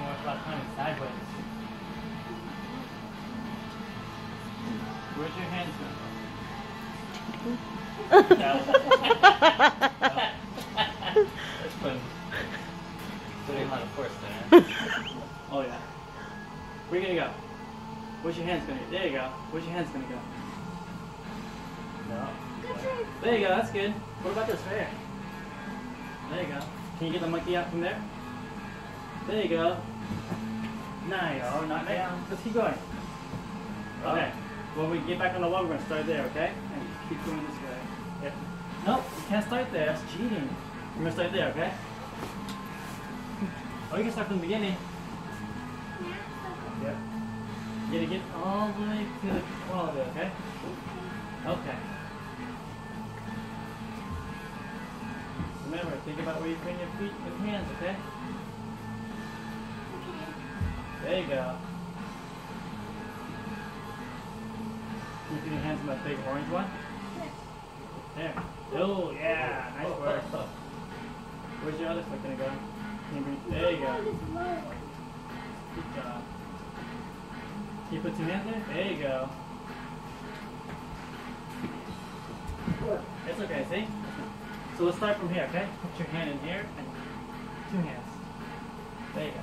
about turning sideways. Where's your hands going? That's fun. Putting a lot of force there. Oh yeah. Where are you gonna go? Where's your hands gonna go? There you go. Where's your hands gonna go? No. There you go, that's good. What about this right here? There you go. Can you get the monkey out from there? There you go. Nice. No, not down. Let's keep going. Okay. When we get back on the wall, we're going to start there, okay? And keep going this way. Yep. Nope, you can't start there. That's cheating. We're going to start there, okay? Or you can start from the beginning. Yep. You got to get all the way to the wall of it, okay? Okay. Remember, think about where you put your feet and hands, okay? There you go. Can you put your hands in that big orange one? There. Oh, yeah. Nice work. Where's your other foot going to go? There you go. Good job. Can you put two hands there? There you go. It's okay, see? So let's start from here, okay? Put your hand in here and two hands. There you go.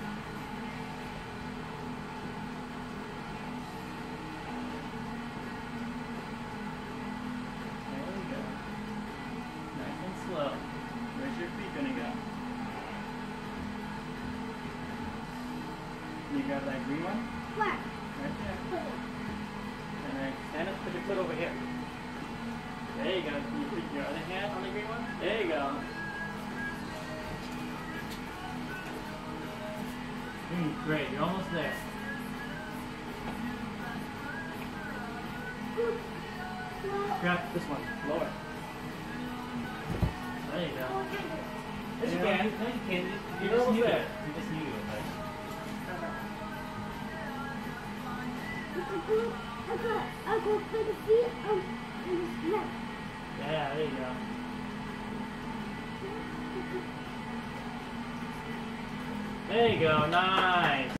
There we go. Nice and slow. Where's your feet gonna go? Can you grab that green one? Where? Right there. And then stand up, put your foot over here. There you go. Can you put your other hand on the green one? There you go. Great, you're almost there. Grab this one, lower. There you go. Yes, you can. No, you can. You just knew it. You just knew it, right? I'll go for the feet. Yeah, there you go. There you go, nice.